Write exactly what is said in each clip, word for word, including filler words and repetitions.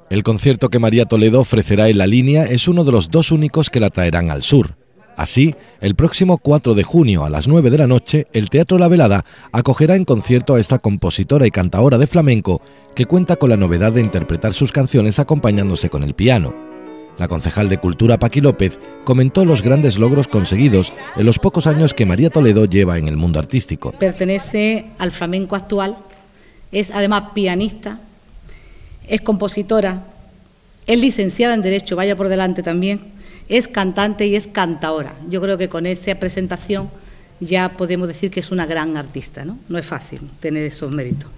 El concierto que María Toledo ofrecerá en La Línea es uno de los dos únicos que la traerán al sur. Así, el próximo cuatro de junio a las nueve de la noche, el Teatro La Velada acogerá en concierto a esta compositora y cantaora de flamenco que cuenta con la novedad de interpretar sus canciones acompañándose con el piano. La concejal de Cultura, Paqui López, comentó los grandes logros conseguidos en los pocos años que María Toledo lleva en el mundo artístico. Pertenece al flamenco actual, es además pianista, es compositora, es licenciada en Derecho, vaya por delante también, es cantante y es cantaora. Yo creo que con esa presentación ya podemos decir que es una gran artista, ¿no? No es fácil tener esos méritos.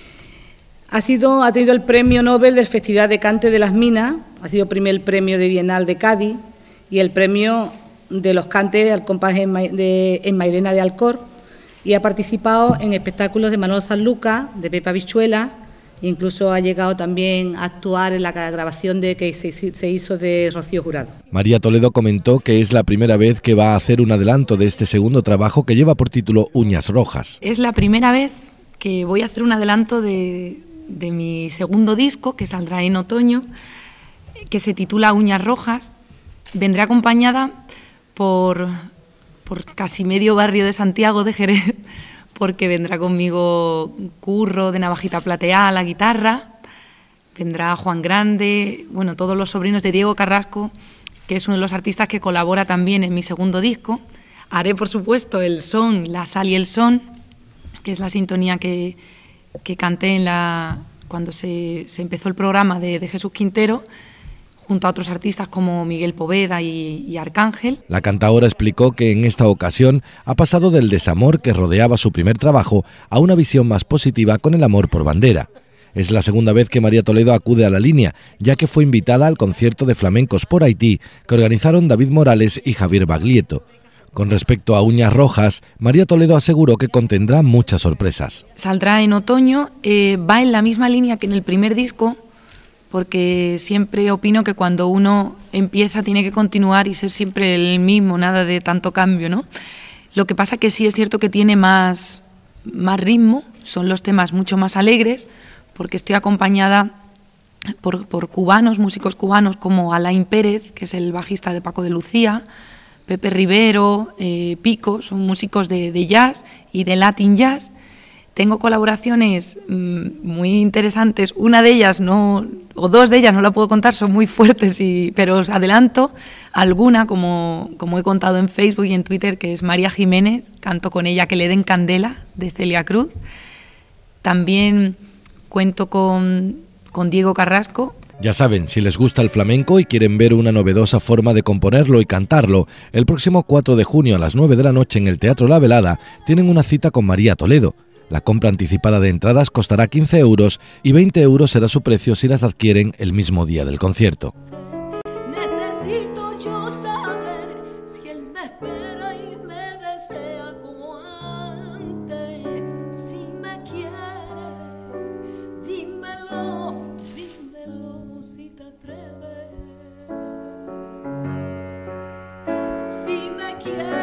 Ha sido, ha tenido el premio Nobel del Festival de Cante de las Minas, ha sido primer premio de Bienal de Cádiz y el premio de los cantes al compás en, de, en Mairena de Alcor, y ha participado en espectáculos de Manolo Sanlúcar, de Pepa Bichuela, incluso ha llegado también a actuar en la grabación de que se hizo de Rocío Jurado. María Toledo comentó que es la primera vez que va a hacer un adelanto de este segundo trabajo que lleva por título Uñas Rojas. Es la primera vez que voy a hacer un adelanto de, de mi segundo disco, que saldrá en otoño, que se titula Uñas Rojas. Vendré acompañada por, por casi medio barrio de Santiago de Jerez, porque vendrá conmigo Curro de Navajita Plateada a la guitarra, vendrá Juan Grande, bueno, todos los sobrinos de Diego Carrasco, que es uno de los artistas que colabora también en mi segundo disco. Haré, por supuesto, el son, la sal y el son, que es la sintonía que, que canté en la, cuando se, se empezó el programa de, de Jesús Quintero, junto a otros artistas como Miguel Poveda y, y Arcángel. La cantaora explicó que en esta ocasión ha pasado del desamor que rodeaba su primer trabajo a una visión más positiva con el amor por Bandera. Es la segunda vez que María Toledo acude a La Línea, ya que fue invitada al concierto de flamencos por Haití que organizaron David Morales y Javier Baglietto. Con respecto a Uñas Rojas, María Toledo aseguró que contendrá muchas sorpresas. Saldrá en otoño, eh, va en la misma línea que en el primer disco, porque siempre opino que cuando uno empieza tiene que continuar y ser siempre el mismo, nada de tanto cambio, ¿no? Lo que pasa que sí es cierto que tiene más, más ritmo, son los temas mucho más alegres, porque estoy acompañada por, por cubanos, músicos cubanos como Alain Pérez, que es el bajista de Paco de Lucía, Pepe Rivero, eh, Pico, son músicos de, de jazz y de Latin jazz. Tengo colaboraciones mmm, muy interesantes, una de ellas, no, o dos de ellas, no la puedo contar, son muy fuertes, y, pero os adelanto alguna, como, como he contado en Facebook y en Twitter, que es María Jiménez, canto con ella Que le den candela, de Celia Cruz. También cuento con, con Diego Carrasco. Ya saben, si les gusta el flamenco y quieren ver una novedosa forma de componerlo y cantarlo, el próximo cuatro de junio a las nueve de la noche en el Teatro La Velada tienen una cita con María Toledo. La compra anticipada de entradas costará quince euros y veinte euros será su precio si las adquieren el mismo día del concierto. Necesito yo saber si él me espera y me desea como antes. Si me quiere, dímelo, dímelo si te atreves. Si me quiere.